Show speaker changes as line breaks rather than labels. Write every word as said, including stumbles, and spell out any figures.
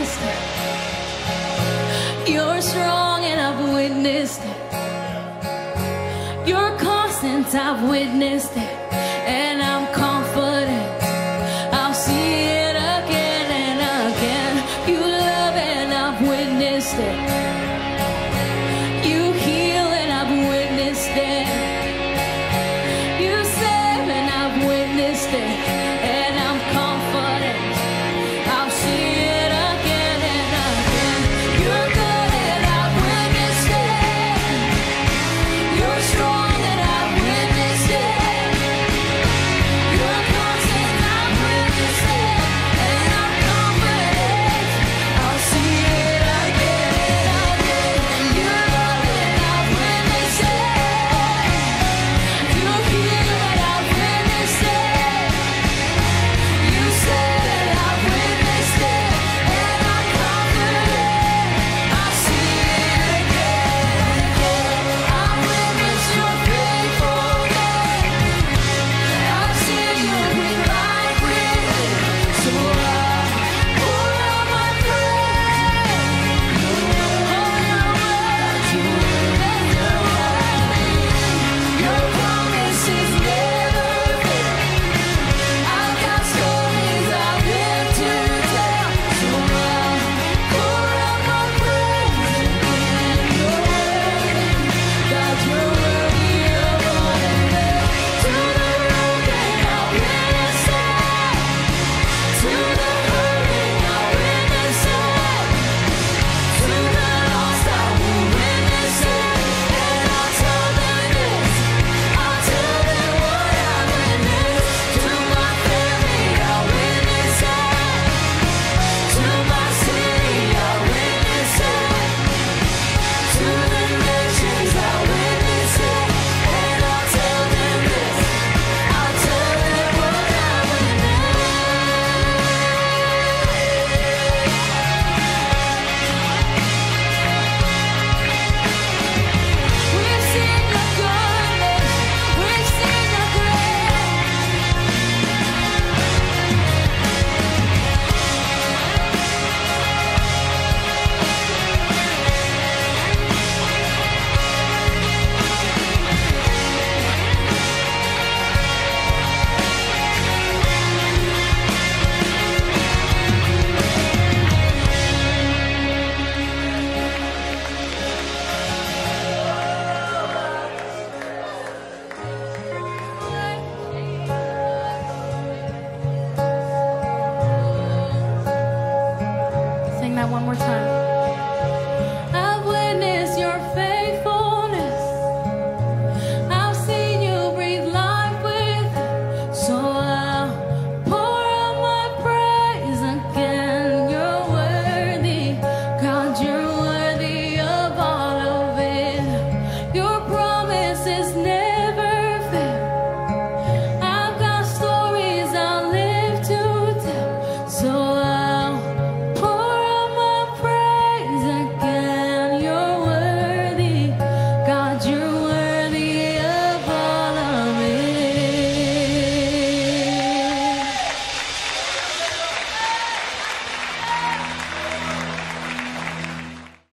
witnessed it. You're strong and I've witnessed it. You're constant, I've witnessed it. And I'm confident I'll see it again and again. You love and I've witnessed it. You heal and I've witnessed it. You save and I've witnessed it. And I'm confident I'll see it again and again. You're good and I've witnessed it. You're strong and I've witnessed it. You're constant, I've witnessed it. And I'm confident I'll see it again and again. You're good and I've witnessed it. You heal and I've witnessed it. You said and I've witnessed it. And I'm confident I'll see it again and again. I've witnessed your faithfulness. I've seen you bring life with it. So I pour out my praise. All your words, your word, your word. Your promises never fail. I've got stories I've lived to tell. So I pour out my praise again. Your word, God, you're worthy of all and praise. To the broken, I'll witness it. To the hurting, I'll witness it. To the lost, I will witness it. And I'll tell them this. I'll tell them what I've witnessed. To my family, I'll witness it. To my city, I'll witness it. To the nations, I'll witness it. And I'll tell them this. I'll tell them what I've witnessed. We've seen your goodness. We've seen your Sing that one more time.